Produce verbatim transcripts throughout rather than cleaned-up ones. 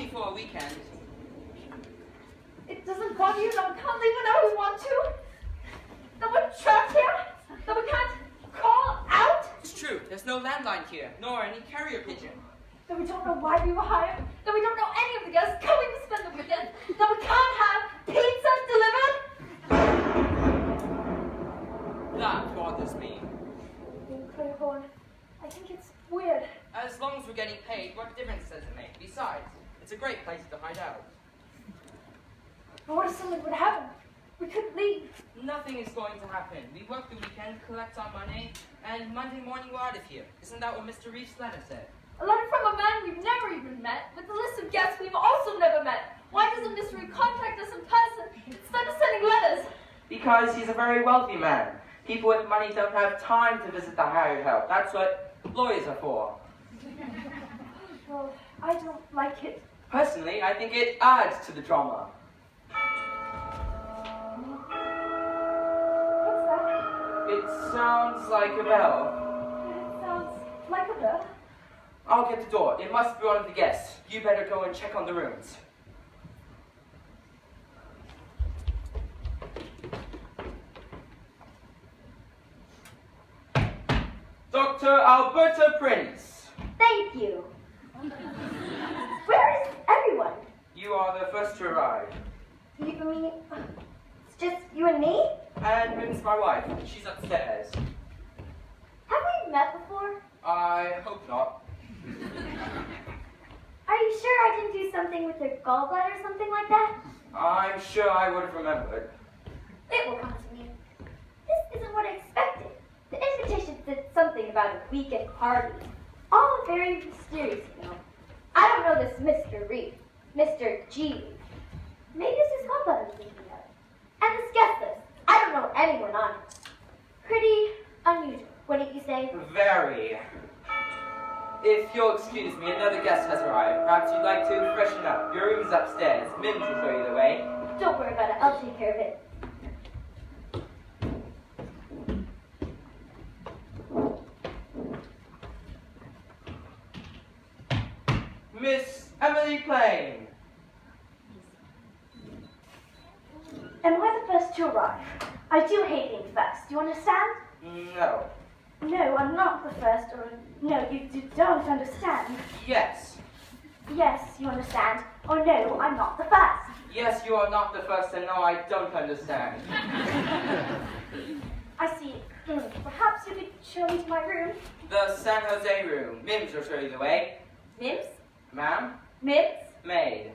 only for a weekend. It doesn't bother you that we can't leave whenever we want to? That we're trapped here? That we can't call out? It's true. There's no landline here, nor any carrier pigeon. That we don't know why we were hired? That we don't know any of the guests coming to spend the weekend? That we can't have pizza delivered? That bothers me. Claiborne, I think it's weird. As long as we're getting paid, what difference does it make? Besides, it's a great place to hide out. But what if something would happen? We couldn't leave. Nothing is going to happen. We work the weekend, collect our money, and Monday morning we're out of here. Isn't that what Mister Reef's letter said? A letter from a man we've never even met, with a list of guests we've also never met. Why doesn't Mister Reef contact us in person instead of sending letters? Because he's a very wealthy man. People with money don't have time to visit the hired help. That's what lawyers are for. Well, I don't like it. Personally, I think it adds to the drama. What's that? It sounds like a bell. It sounds like a bell. I'll get the door. It must be one of the guests. You better go and check on the rooms. Doctor Alberta Prince. Thank you. Where is everyone? You are the first to arrive. You mean, it's just you and me? And Min's my wife. She's upstairs. Have we met before? I hope not. Are you sure I didn't do something with your gallbladder or something like that? I'm sure I would have remembered. It will come to me. This isn't what I expected. The invitation said something about a weekend party. All very mysterious, you know. I don't know this Mister Reef, Mister G. Maybe it's his gallbladder I'm thinking of. And this guest list. I don't know anyone on it. Pretty unusual, wouldn't you say? Very. If you'll excuse me, another guest has arrived. Perhaps you'd like to freshen up. Your room's upstairs. Mims will show you the way. Don't worry about it. I'll take care of it. Miss Emily Plain. Am I the first to arrive? I do hate being first. Do you understand? No. No, I'm not the first, or no, you, you don't understand. Yes. Yes, you understand. Or no, I'm not the first. Yes, you are not the first, and no, I don't understand. I see. Hmm. Perhaps you could show me to my room. The San Jose room. Mims will show you the way. Mims? Ma'am? Mims? Maid.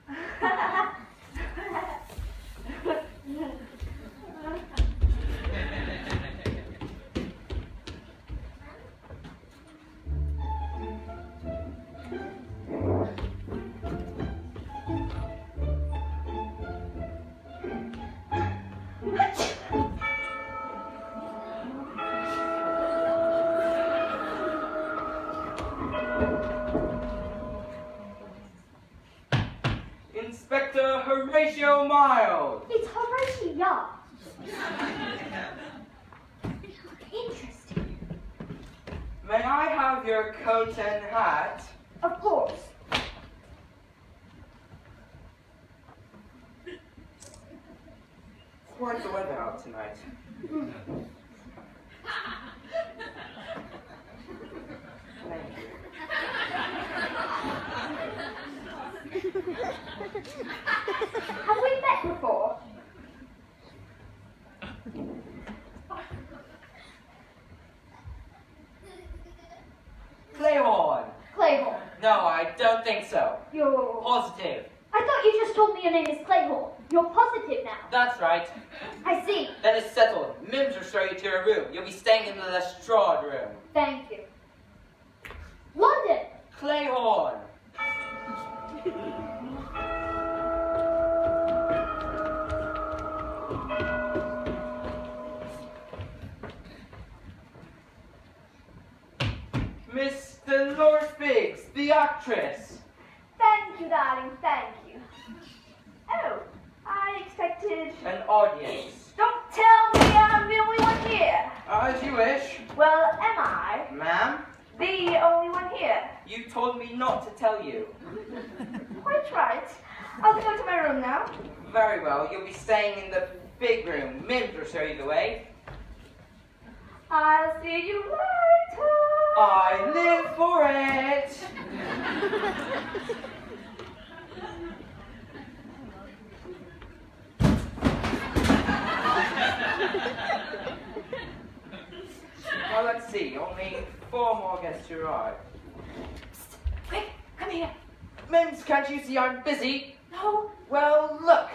Inspector Horatio Miles. It's Horatio. Interesting. May I have your coat and hat? Of course. Quite the weather out tonight. Thank you. Have we met before? Clayhorn. Clayhorn. No, I don't think so. You're... Positive. I thought you just told me your name is Clayhorn. You're positive now. That's right. I see. Then it's settled. Mims will show you to your room. You'll be staying in the Lestrade room. Thank you. London. Clayhorn. Miss Dolores Biggs, the actress. Thank you, darling. Thank you. Oh, I expected... An audience. Don't tell me I'm the only one here. As you wish. Well, am I Ma'am, the only one here? you told me not to tell you. Quite I'll go to my room now. Very well. You'll be staying in the big room. Mims will show you the way. I'll see you later. I live for it. Well, let's see. Only four more guests to arrive. Psst, quick, come here. Mims, can't you see I'm busy? No. Well, look.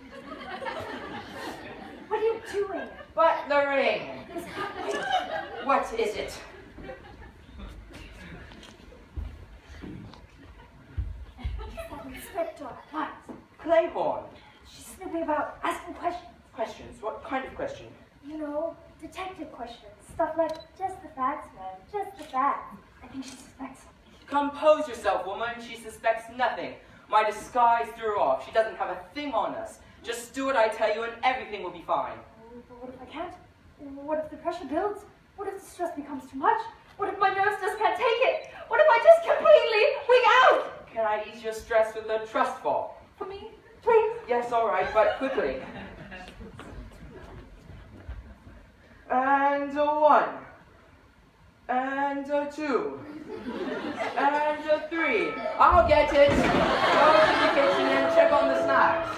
What are you doing? Butlering. This happening. What is it? That inspector. What? Clayhorn. She's snooping about, asking questions. Questions? What kind of question? You know, detective questions. Stuff like, just the facts, man. Just the facts. I think she suspects something. Compose yourself, woman. She suspects nothing. My disguise threw her off. She doesn't have a thing on us. Just do what I tell you and everything will be fine. But what if I can't? What if the pressure builds? What if the stress becomes too much? What if my nerves just can't take it? What if I just completely wig out? Can I ease your stress with a trust fall? For me? Please? Yes, all right, but quickly. And a one. And a two. And a three. I'll get it. Go to the kitchen and check on the snacks.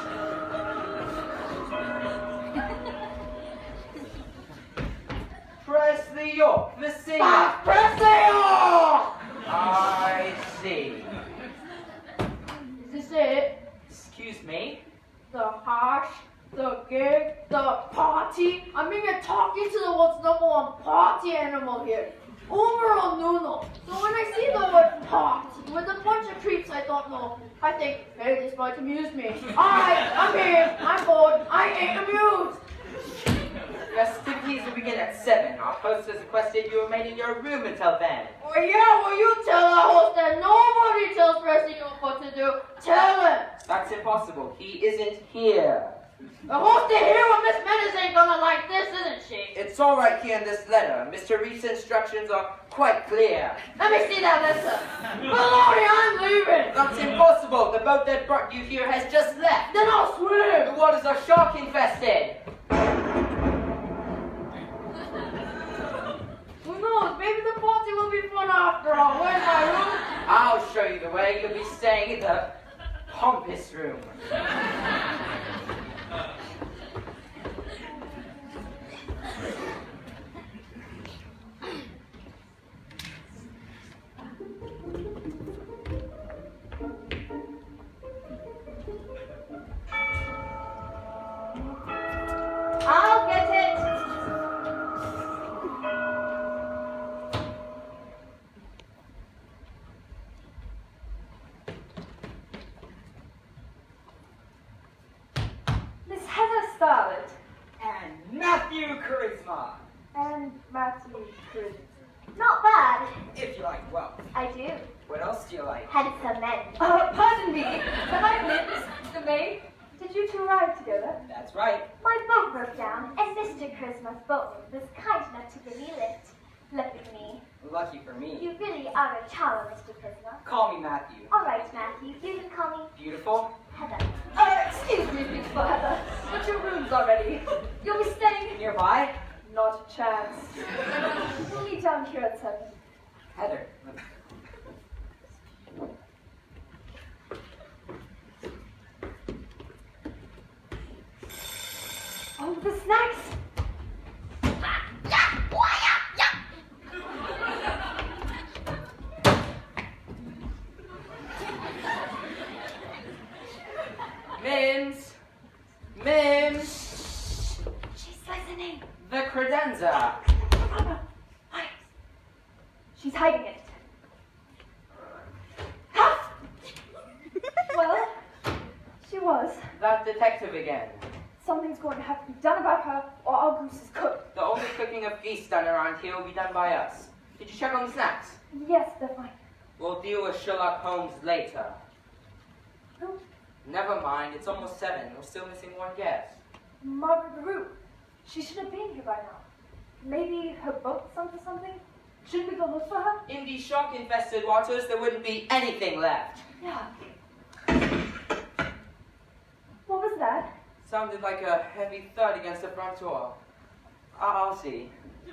Press the York, the singer. Ah, press the York! I see. Is this it? Excuse me? The hash, the gig, the party? I mean, you're talking to the world's number one party animal here. Overall Nuno. So when I see the word party with a bunch of creeps I don't know, I think, hey, this might amuse me. Alright, I'm here. I'm bored. I ain't amused. Festivities will begin at seven. Our host has requested you remain in your room until then. Well, yeah, well, you tell the host that nobody tells President what to do. Tell him. That's impossible. He isn't here. The host is here when Miss Menace ain't gonna like this, isn't she? It's all right here in this letter. Mister Reed's instructions are quite clear. Let me see that letter. Baloney, I'm leaving. That's impossible. The boat that brought you here has just left. Then I'll swim. The waters are shark infested. Who knows? Maybe the party will be fun after all. Where's my room? I'll show you the way. You'll be staying in the pompous room. I'll get it. Miss Heather Starlet. And Matthew Charisma. And Matthew Cruz. Not bad. If you like wealth. I do. What else do you like? Handsome men. Uh, pardon me. Can I miss the maid? Did you two ride together? That's right. My boat broke down, and Mister Charisma's boatman was kind enough to give me a lift. Look at me. Lucky for me. You really are a charmer, Mister Charisma. Call me Matthew. All right, Matthew. You can call me Beautiful? Heather. Uh, excuse me, beautiful Heather. But your room's already. You'll be staying? Nearby? Not a chance. We'll meet down here at seven. Heather. Oh, the snacks! Mims! Mims! She's listening. The credenza. Hide. She's hiding it. Ha! Well, she was. That detective again. Something's going to have to be done about her, or our goose is cooked. The only cooking of geese done around here will be done by us. Did you check on the snacks? Yes, they're fine. We'll deal with Sherlock Holmes later. Who? Never mind, it's almost seven. We're still missing one guest. Margaret LaRue. She should have been here by now. Maybe her boat sunk or something? Shouldn't we go look for her? In these shark-infested waters, there wouldn't be anything left. Yeah. Sounded like a heavy thud against the front door. I'll see.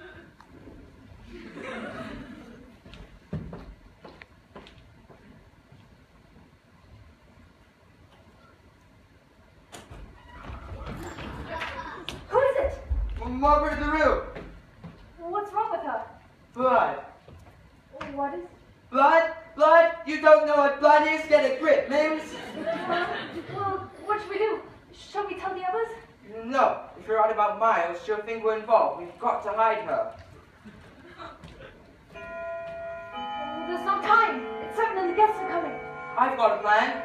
Who is it? Margaret LaRue. What's wrong with her? Blood. What is... Blood? Blood? You don't know what blood is? Get a grip, Mims. Well, well, what should we do? Shall we tell the others? No. If you're out about Miles, she'll think we're involved. We've got to hide her. There's no time. It's certain that the guests are coming. I've got a plan.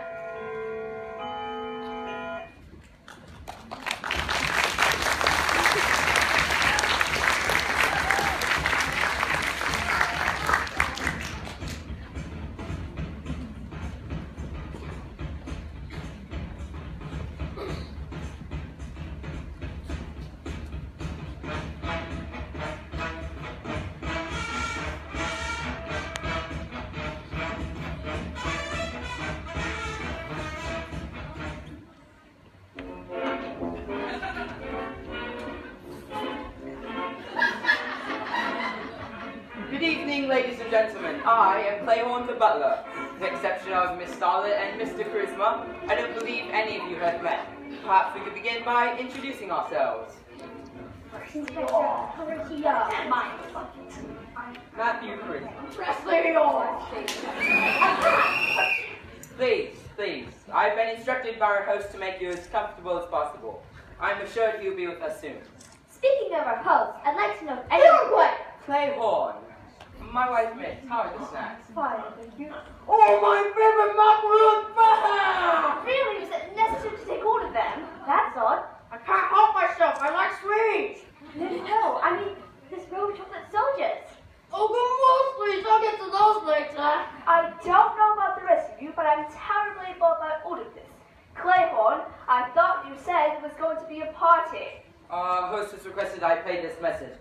Ladies and gentlemen, I am Clayhorn the butler. With the exception of Miss Starlet and Mister Charisma, I don't believe any of you have met. Perhaps we could begin by introducing ourselves. Inspector Hurricane Mind Bucket. Matthew Charisma. Presley Orr. Please, please. I've been instructed by our host to make you as comfortable as possible. I'm assured he'll be with us soon. Speaking of our host, I'd like to know if anyone... Clayhorn. My wife Miss, how are the snacks? Fine, thank you. Oh, my favorite macaroon bar! Really? Is it necessary to take all of them? That's odd. I can't help myself, I like sweets! No, no, I mean, this row of chocolate soldiers. Oh, good more, please. I'll get to those later. I don't know about the rest of you, but I'm terribly bored by all of this. Clayhorn, I thought you said it was going to be a party. Uh, hostess requested I play this message.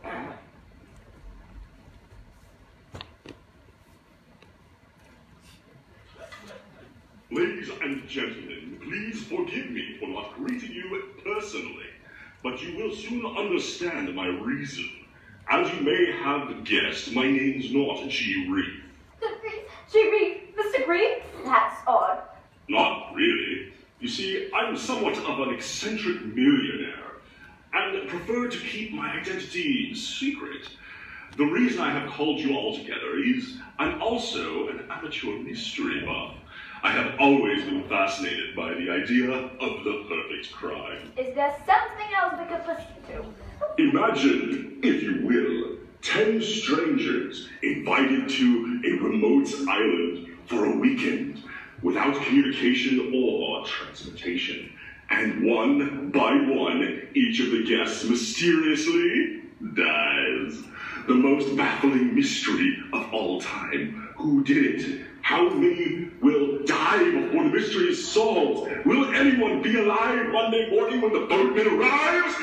Ladies and gentlemen, please forgive me for not greeting you personally, but you will soon understand my reason. As you may have guessed, my name's not G. Reef. G. Reef? Mister Reef? That's odd. Not really. You see, I'm somewhat of an eccentric millionaire, and prefer to keep my identity secret. The reason I have called you all together is I'm also an amateur mystery buff. I have always been fascinated by the idea of the perfect crime. Is there something else we could listen to? Imagine, if you will, ten strangers invited to a remote island for a weekend without communication or transportation. And one by one, each of the guests mysteriously dies. The most baffling mystery of all time. Who did it? How many will die before the mystery is solved? Will anyone be alive Monday morning when the boatman arrives?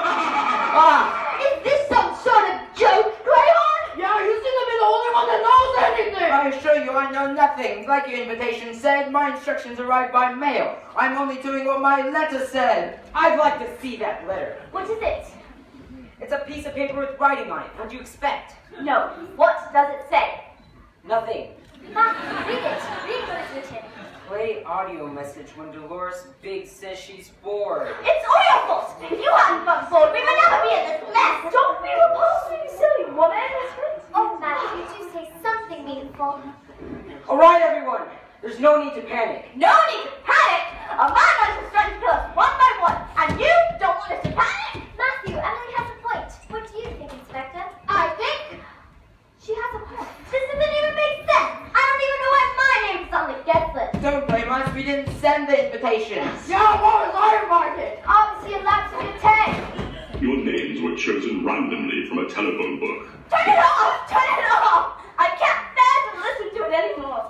Ah! Is this some sort of joke, Clayhorn? Yeah, you seem to be the only one that knows anything. I assure you I know nothing. Like your invitation said, my instructions arrived by mail. I'm only doing what my letter said. I'd like to see that letter. What is it? It's a piece of paper with writing on it. What do you expect? No. What does it say? Nothing. Matthew, read it. Read what is written. Play audio message when Dolores Biggs says she's bored. It's all your fault. If you hadn't got bored, we would never be in this mess. Don't be repulsive, you silly woman. Oh, Matthew, do say something meaningful. All right, everyone. There's no need to panic. No need to panic. A man has to try to kill us one by one, and you don't want us to panic. Matthew, Emily has a point. What do you think, Inspector? I think She has a point. this doesn't even make sense. I don't even know why my name's on the guest list. Don't blame us. We didn't send the invitations. Yeah, what was I invited? Obviously, a lapse of intent. Your names were chosen randomly from a telephone book. Turn it off! Turn it off! I can't bear to listen to it anymore.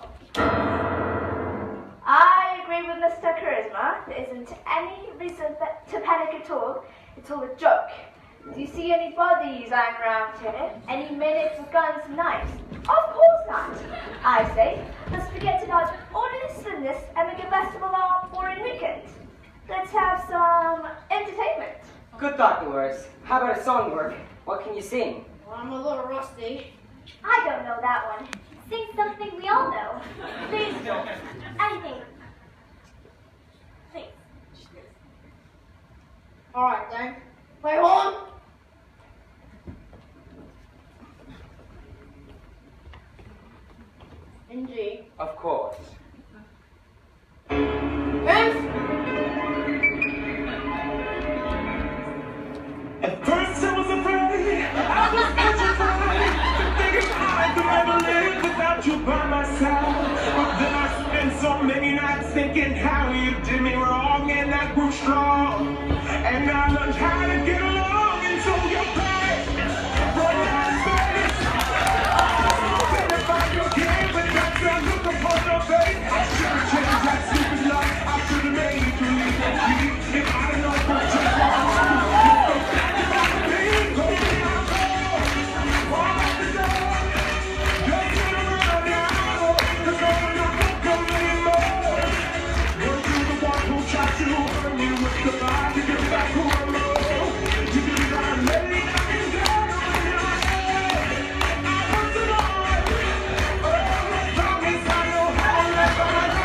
I agree with Mister Charisma. There isn't any reason to panic at all. It's all a joke. Do you see any bodies lying around here? Any minutes with guns and knives? Of course not. I say, let's forget about all this and this and make the best of a long, boring weekend. Let's have some Good thought, Dolores. How about a song work? What can you sing? Well, I'm a little rusty. I don't know that one. Sing something we all know. Please, anything. Please. Alright then. Play horn. In G. Of course. Vince! At first I was afraid, I was petrified, thinking I could never live without you by my side. But then I spent so many nights thinking how you did me wrong, and I grew strong, and I learned how to get along into your place. Run out of space. Hoping to find you again, but that's not looking for no face. I should have changed that stupid life. I should have made you leave me if I didn't know what you want. I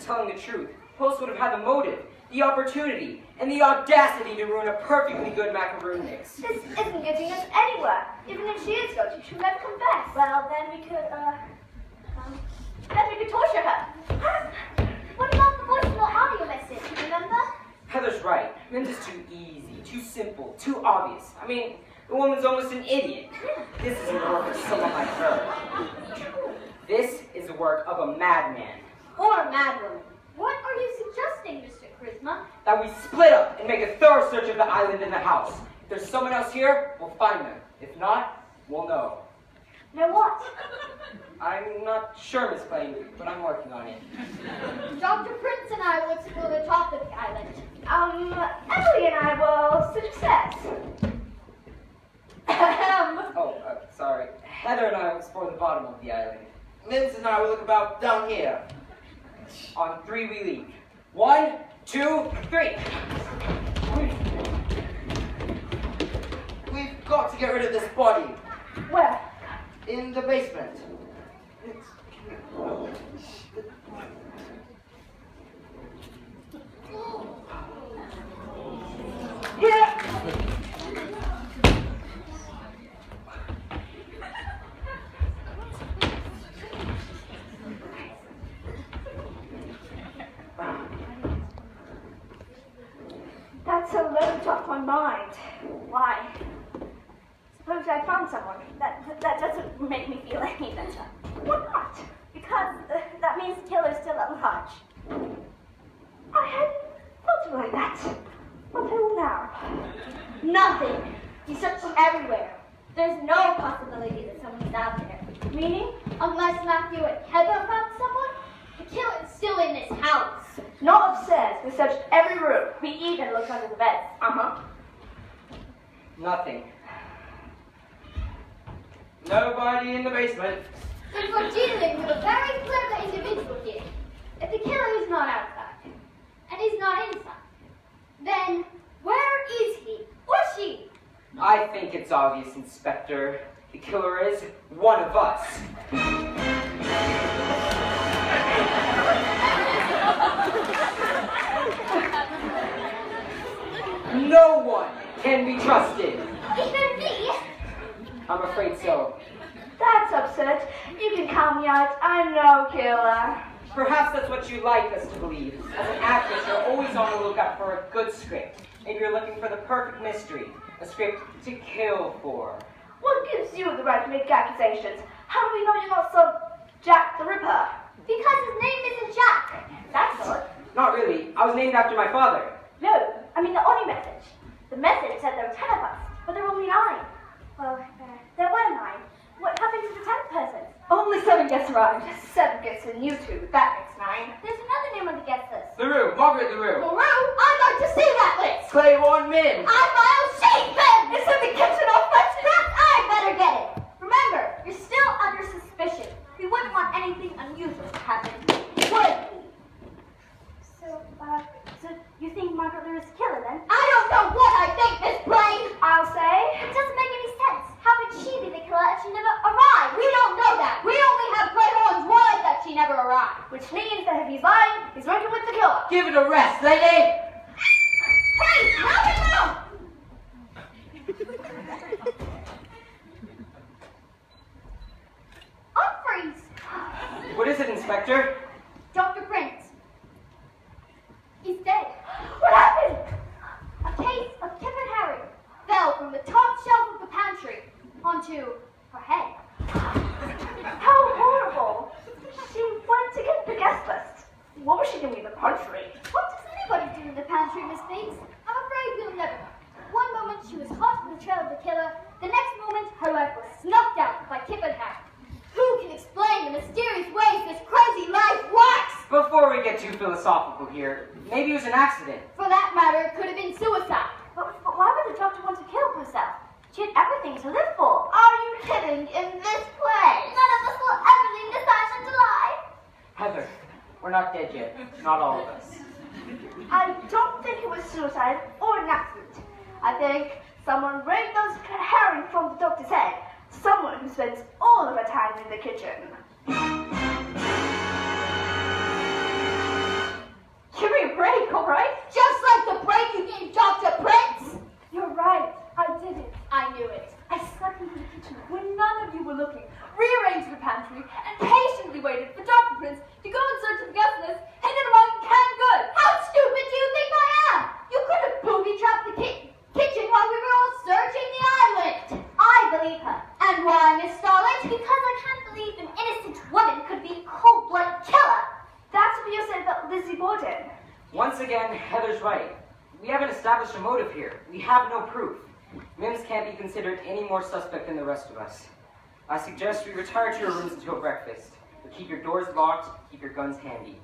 telling the truth, who else would have had the motive, the opportunity, and the audacity to ruin a perfectly good macaroon mix? This isn't getting us anywhere. Even if she is guilty, she will never confess. Well, then we could, uh, um, then we could torture her. What about the voicemail audio message, remember? Heather's right. Mims is too easy, too simple, too obvious. I mean, the woman's almost an idiot. This isn't the work of someone like her. This is the work of a madman. Or a madwoman. What are you suggesting, Mister Charisma? That we split up and make a thorough search of the island and the house. If there's someone else here, we'll find them. If not, we'll know. Know what? I'm not sure, Miss Blaine, but I'm working on it. Doctor Prince and I will explore the top of the island. Um, Emily and I will success. Oh, uh, sorry. Heather and I will explore the bottom of the island. Mims and I will look about down here. On three we leave. One, two, three. We've got to get rid of this body. Where? In the basement. Here! That's a load off my mind. Why? Suppose I found someone. That, that doesn't make me feel any better. Why not? Because uh, that means the killer's still at large. I hadn't thought of it like that. What will now? Nothing. You search everywhere. There's no possibility that someone's out there. Meaning? Unless Matthew and Heather found someone? The killer's still in this house. Not upstairs. We searched every room. We even looked under the beds. Uh-huh. Nothing. Nobody in the basement. And we're dealing with a very clever individual here. If the killer is not outside, and he's not inside, then where is he or she? I think it's obvious, Inspector. The killer is one of us. No one can be trusted. Even me? I'm afraid so. That's absurd. You can count me out. I'm no killer. Perhaps that's what you like us to believe. As an actress, you're always on the lookout for a good script. Maybe you're looking for the perfect mystery, a script to kill for. What gives you the right to make accusations? How do we know you're not some Jack the Ripper? Because his name isn't Jack. That's odd. Not really. I was named after my father. No, I mean the only message. The message said there were ten of us, but there were only nine. Well, uh, there were nine. What happened to the tenth person? Only seven gets arrived. Seven gets in you two. That makes nine. There's another name on the guest list. LaRue, Margaret LaRue. LaRue? I'd like to see that list. Claiborne Mims. I'm Miles Sheepman. It's in the kitchen off my trap. I better get it. Remember, you're still under suspicion. We wouldn't want anything unusual to happen, would we? So, uh, so you think Margaret Lure is the killer then? I don't know what I think, Miss Blaine. I'll say. It doesn't make any sense. How could she be the killer if she never arrived? We don't know that. We only have Clayhorn's word that she never arrived. Which means that if he's lying, he's working with the killer. Give it a rest, lady. Hey, now we know! Unfreeze! What is it, Inspector? Doctor Prince. He's dead. What happened? A case of Kip and Harry fell from the top shelf of the pantry onto her head. How horrible! She went to get the guest list. What was she doing in the pantry? What does anybody do in the pantry, Miss Bates? I'm afraid we'll never know. One moment she was hot on the trail of the killer, the next moment her life was snuffed out by Kip and Harry. Who can explain the mysterious ways this crazy life works? Before we get too philosophical here, maybe it was an accident. For that matter, it could have been suicide. But, but why would the doctor want to kill herself? She had everything to live for. Are you kidding? In this place? None of us will ever leave this island alive. Heather, we're not dead yet. Not all of us. I don't think it was suicide or an accident. I think someone raked those herring from the doctor's head. Someone who spends all of her time in the kitchen. overlooking, rearranged the pantry, and patiently waited for Doctor Prince to go in search of the guest list hidden among canned goods. How stupid do you think I am? You could have booby-trapped the ki- kitchen while we were all searching the island. I believe her. And why, Miss Starlight? Because I can't believe an innocent woman could be a cold-blooded killer. That's what you said about Lizzie Borden. Once again, Heather's right. We haven't established a motive here. We have no proof. Mims can't be considered any more suspect than the rest of us. I suggest we retire to your rooms until breakfast. But keep your doors locked, keep your guns handy.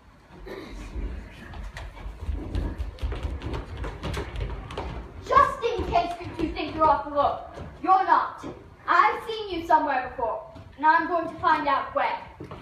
Just in case you think you're off the hook, you're not. I've seen you somewhere before, and I'm going to find out where.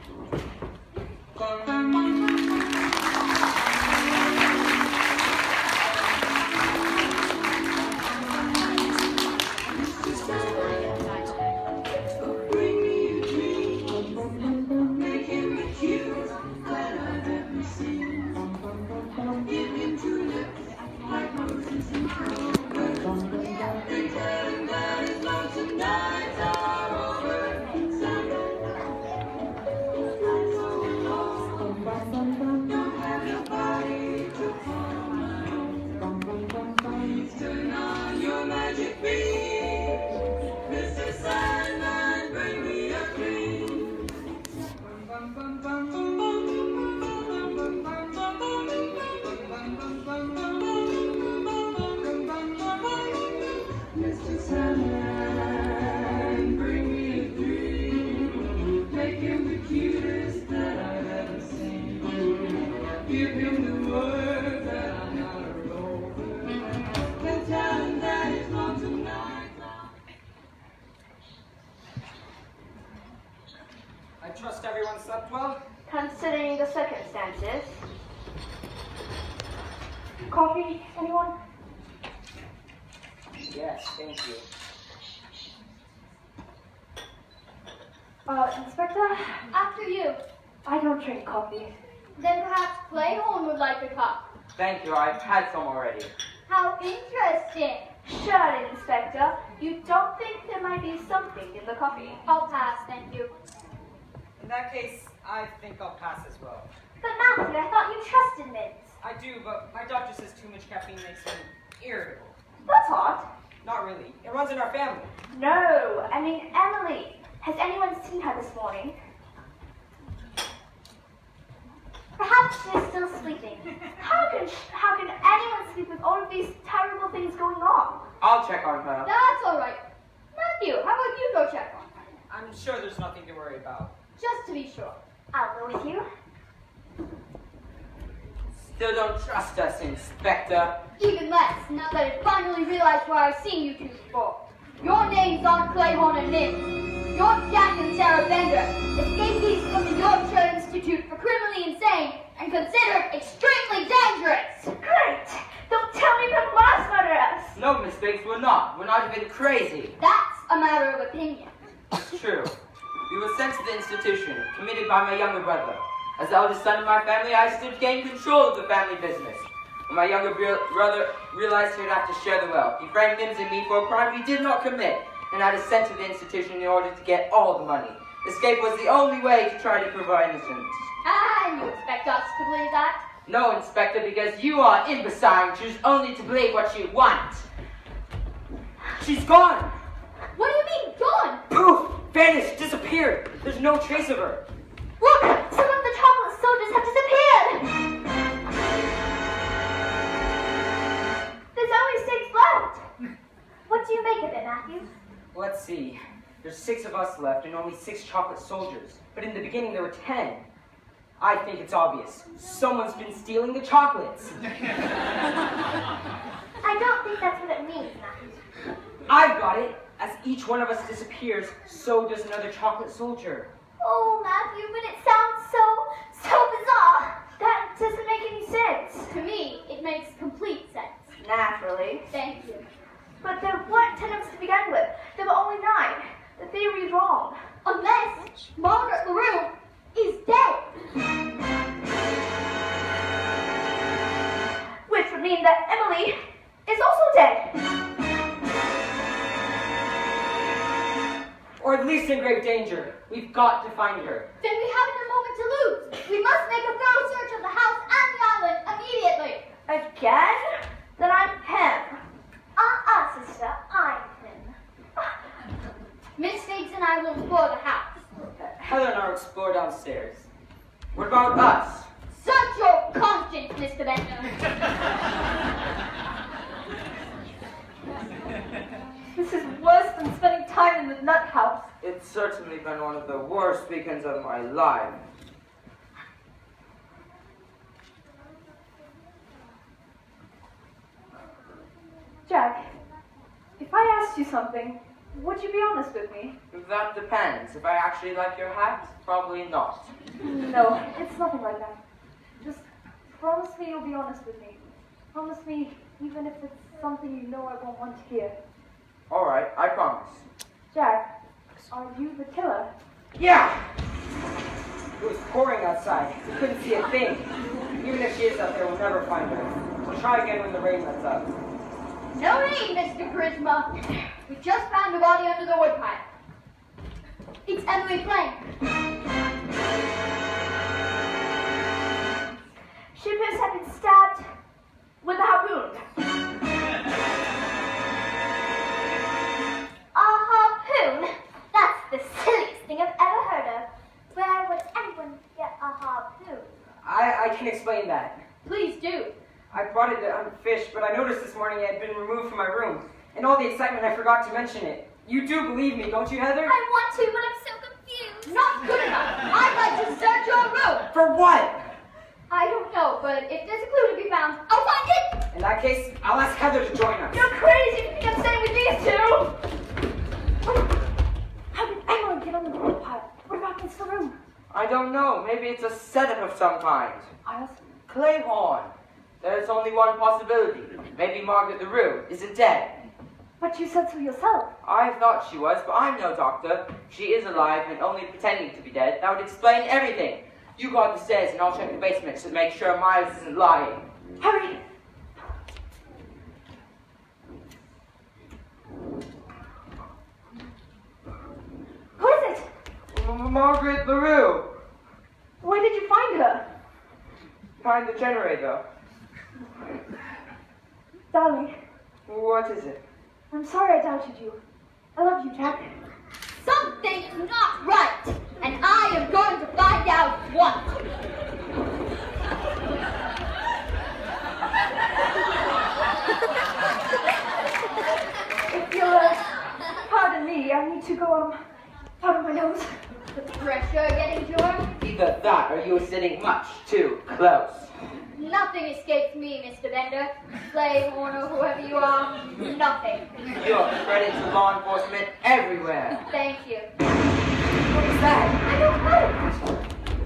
I trust everyone slept well? Considering the circumstances. Coffee, anyone? Yes, thank you. Uh, Inspector? After you. I don't drink coffee. Then perhaps Clayhorn would like a cup. Thank you, I've had some already. How interesting. Shut it, Inspector. You don't think there might be something in the coffee? I'll pass, thank you. In that case, I think I'll pass as well. But Matthew, I thought you trusted Mims. I do, but my doctor says too much caffeine makes him irritable. That's odd. Not really. It runs in our family. No, I mean Emily. Has anyone seen her this morning? Perhaps she's still sleeping. How can how can anyone sleep with all of these terrible things going on? I'll check on her. That's all right. Matthew, how about you go check on her? I'm sure there's nothing to worry about. Just to be sure. I'll go with you. Still don't trust us, Inspector. Even less, now that I finally realized where I've seen you two before. Your names aren't Clayhorn and Mims. You're Jack and Sarah Bender, escapees from the Yorkshire Institute for Criminally Insane and considered extremely dangerous. Great! Don't tell me that last murder us. No, Miss Biggs, we're not. We're not even crazy. That's a matter of opinion. It's true. We were sent to the institution, committed by my younger brother. As the eldest son of my family, I stood to gain control of the family business. When my younger brother realized he would have to share the wealth, he framed Mims and me for a crime we did not commit, and had us sent to the institution in order to get all the money. Escape was the only way to try to prove our innocence. Ah, and you expect us to believe that? No, Inspector, because you are imbecile and choose only to believe what you want. She's gone! What do you mean, gone? Poof! Vanished! Disappeared! There's no trace of her. Look! Some of the chocolate soldiers have disappeared! There's only six left. What do you make of it, Matthew? Let's see. There's six of us left and only six chocolate soldiers. But in the beginning there were ten. I think it's obvious. Someone's been stealing the chocolates. I don't think that's what it means, Matthew. I've got it. As each one of us disappears, so does another chocolate soldier. Oh, Matthew, but it sounds so, so bizarre. That doesn't make any sense. To me, it makes complete sense. Naturally. Thank you. But there weren't ten of us to begin with. There were only nine. The theory's wrong. Unless Margaret LaRue is dead. Which would mean that Emily is also dead. Or police in grave danger. We've got to find her. Then we haven't a moment to lose. We must make a thorough search of the house and the island immediately. Again? Then I'm him. Uh-uh, sister, I'm him. Miss Figs and I will explore the house. Uh, Heather and I will explore downstairs. What about us? Search your conscience, Mister Bender. This is worse than spending time in the nut house. It's certainly been one of the worst weekends of my life. Jack, if I asked you something, would you be honest with me? That depends. If I actually like your hat, probably not. No, it's nothing like that. Just promise me you'll be honest with me. Promise me, even if it's something you know I won't want to hear. All right, I promise. Jack, are you the killer? Yeah! It was pouring outside. We couldn't see a thing. Even if she is out there, we'll never find her. We'll try again when the rain lets up. No need, Mister Charisma. We just found a body under the woodpile. It's Emily Flame. She appears to have been stabbed with a harpoon. A harpoon? That's the silliest thing I've ever heard of. Where would anyone get a harpoon? I, I can explain that. Please do. I brought it to hunt fish, but I noticed this morning it had been removed from my room. In all the excitement, I forgot to mention it. You do believe me, don't you, Heather? I want to, but I'm so confused. Not good enough. I'd like to search your room. For what? I don't know, but if there's a clue to be found, I'll find it. In that case, I'll ask Heather to join us. You're crazy if you think I'm staying with these two! Wait, how did anyone get on the woodpile? What about this room? I don't know. Maybe it's a setup of some kind. I also... Clayhorn. There's only one possibility. Maybe Margaret LaRue isn't dead. But you said so yourself. I thought she was, but I'm no doctor. She is alive and only pretending to be dead. That would explain everything. You go up the stairs and I'll check the basement to make sure Miles isn't lying. Hurry! Who is it? M- Margaret LaRue. Where did you find her? Find the generator. Darling, What is it? I'm sorry I doubted you. I love you, Jack. Something's not right, and I am going to find out what. If you'll uh, pardon me, I need to go, um, pardon my nose. The pressure getting to her? Either that or you were sitting much too close. Nothing escapes me, Mister Bender. Clayhorn or whoever you are, nothing. You're credit to law enforcement everywhere. Thank you. What is that? I don't know.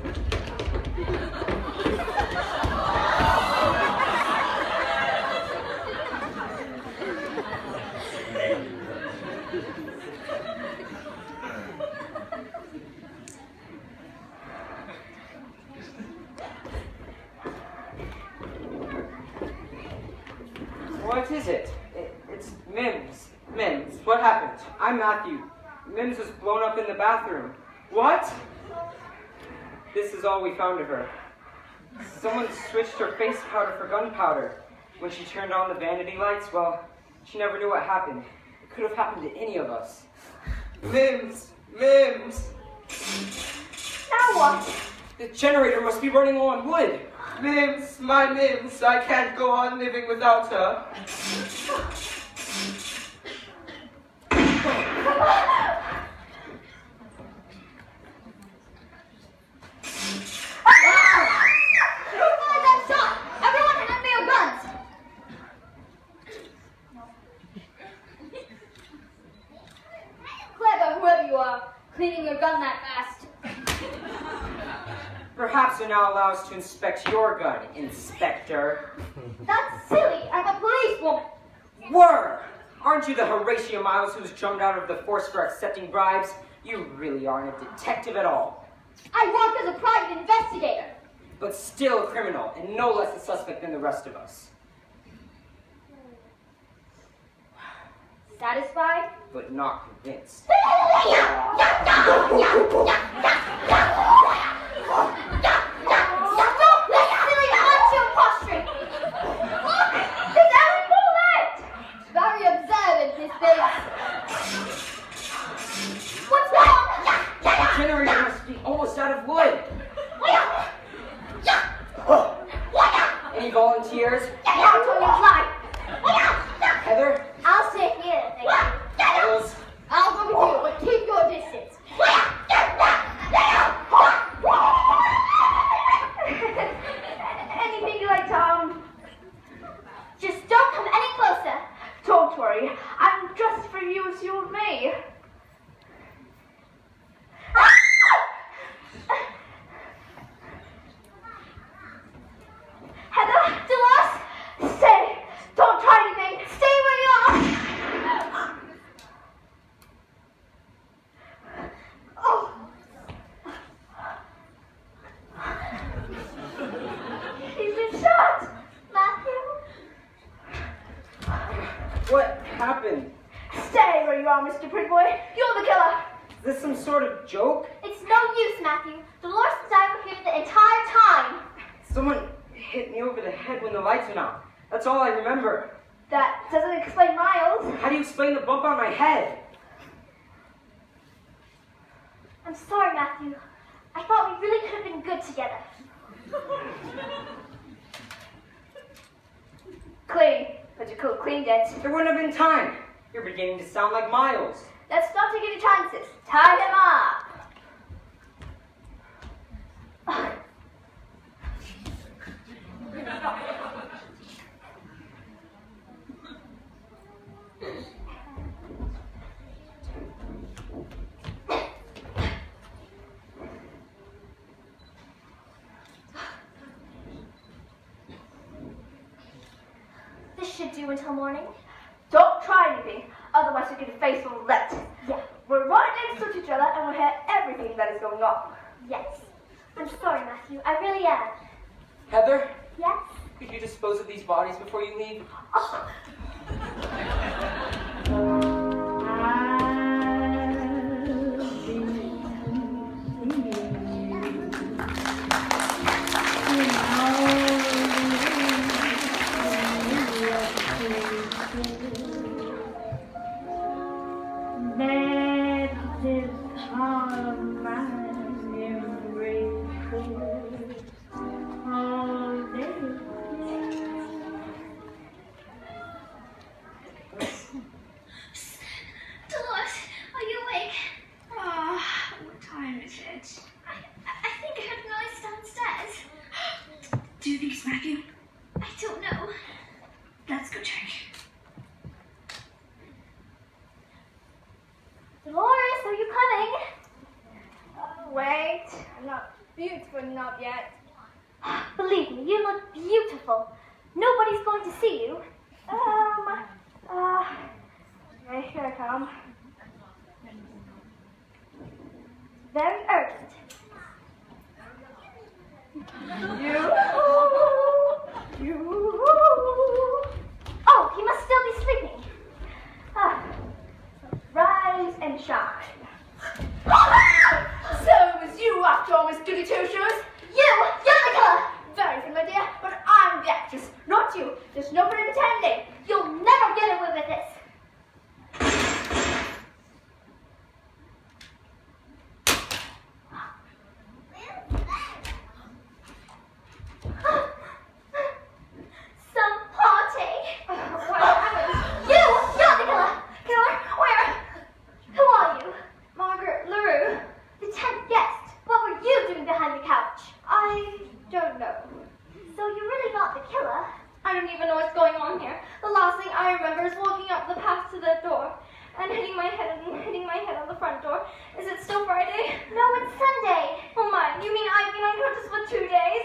What is it? it? It's Mims. Mims, what happened? I'm Matthew. Mims was blown up in the bathroom. What? This is all we found of her. Someone switched her face powder for gunpowder. When she turned on the vanity lights, well, she never knew what happened. It could have happened to any of us. Mims! Mims! Now what? The generator must be running low on wood. Mims! My Mims! I can't go on living without her. Cleaning your gun that fast. Perhaps you'll now allow us to inspect your gun, Inspector. That's silly. I'm a policewoman. Were! Aren't you the Horatio Miles who's jumped out of the force for accepting bribes? You really aren't a detective at all. I work as a private investigator. But still a criminal, and no less a suspect than the rest of us. Satisfied? But not convinced. Yeah! silly macho posturing. Look, there's only four left. Very observant, this thing. What's wrong? The generator must be almost out of wood. Any volunteers? I'll tell you why. Heather? I'll stay here, thank you. Miles? I'll go with you, but keep your distance. Anything you like, Tom? Just don't come any closer. Don't worry. I'm just for you as you and me. Heather, Dolores, stay. Don't try anything. Stay where you are. Oh. He's been shot. Matthew? What happened? Stay where you are, Mister Pretty Boy. You're the killer. Is this some sort of joke? It's no use, Matthew. Dolores and I were here the entire time. Someone hit me over the head when the lights went out. That's all I remember. That doesn't explain Miles. How do you explain the bump on my head? I'm sorry, Matthew. I thought we really could have been good together. Clean. But you could have cleaned it. There wouldn't have been time. You're beginning to sound like Miles. Let's not take any chances. Tie him up. This should do until morning. Don't try anything, otherwise you're going to face a let. Yeah. We're right next to each other and we'll hear everything that is going on. Yes. I'm sorry, Matthew. I really am. Heather, Yes? could you dispose of these bodies before you leave? Oh. Dolores, are you awake? Ah, what time is it? I, I think I heard a noise downstairs. Do you think it's Matthew? I don't know. Let's go check. Dolores, are you coming? Uh, wait, I'm not beautiful enough yet. Believe me, you look beautiful. Nobody's going to see you. Um, uh, okay, here I come. Very urgent. You, you. Oh, he must still be sleeping. Ah, rise and shine. So it was you after all, Miss Goody Two Shoes? You! You're the killer! Very familiar, but I'm the actress, not you. There's no point in pretending. You'll never get away with this. Some party. What happened? You! You're the killer! Killer? Where? Who are you? Margaret LaRue. The tenth guest. What were you doing behind the couch? I don't know. So you're really not the killer. I don't even know what's going on here. The last thing I remember is walking up the path to the door and hitting my head and hitting my head on the front door. Is it still Friday? No, it's Sunday. Oh my, you mean I've been unconscious for two days?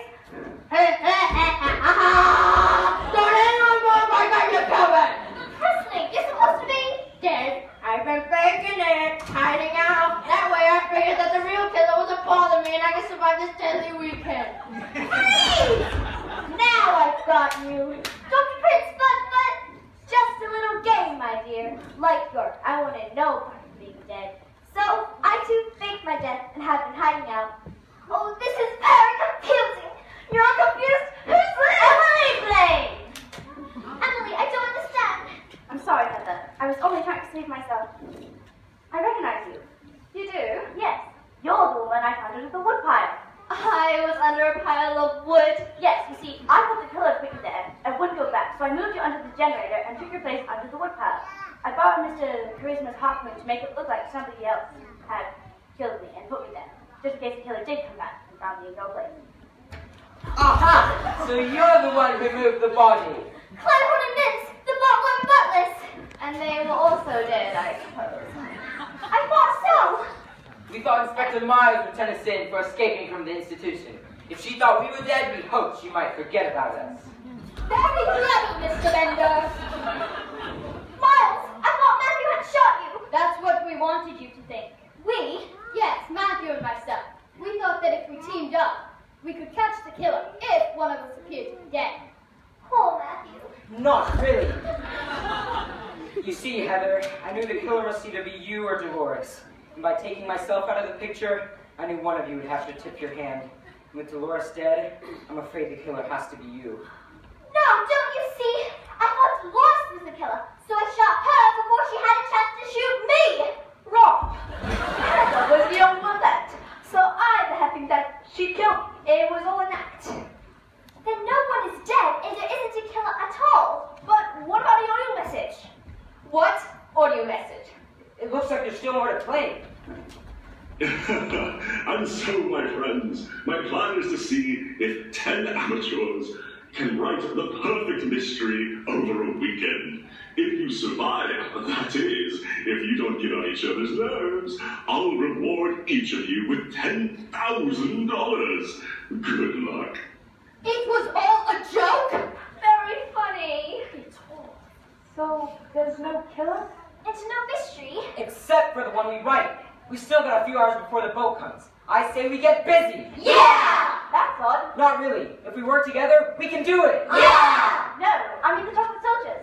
Don't anyone want my baby covered! Presley, you're supposed to be Dead. I've been faking it, hiding out. That way I figured that the real killer wasn't bothering me and I could survive this deadly weekend. Please! Now I've got you. Don't be Prince Bud Bud. Just a little game, my dear. Like your I want to know part of being dead. So I too faked my generator and took your place under the woodpile. I borrowed Mister Charisma's hawk moon to make it look like somebody else had killed me and put me there, just in case the killer did come back and found me in no place. Aha! So you're the one who moved the body. Claywood and Mince, the butler and butlers. And they were also dead, I suppose. I thought so. We thought Inspector Myers would turn us in for escaping from the institution. If she thought we were dead, we hoped she might forget about us. Very clever, Mister Bender. Miles, I thought Matthew had shot you. That's what we wanted you to think. We? Yes, Matthew and myself. We thought that if we teamed up, we could catch the killer if one of us appeared to be dead. Poor Matthew. Not really. You see, Heather, I knew the killer must either be you or Dolores. And by taking myself out of the picture, I knew one of you would have to tip your hand. And with Dolores dead, I'm afraid the killer has to be you. No, don't you see? I thought Dolores was the killer, so I shot her before she had a chance to shoot me. Wrong. Heather was the only one left, so I the happened that she killed. It was all an act. Then no one is dead, and there isn't a killer at all. But what about the audio message? What audio message? It looks like there's still more to play. And so, my friends, my plan is to see if ten amateurs can write the perfect mystery over a weekend. If you survive, that is, if you don't get on each other's nerves, I'll reward each of you with ten thousand dollars. Good luck. It was all a joke? Very funny. So, there's no killer? It's no mystery. Except for the one we write. We still got a few hours before the boat comes. I say we get busy. Yeah! That's odd. Not really. If we work together, we can do it. Yeah! No, I mean the chocolate soldiers.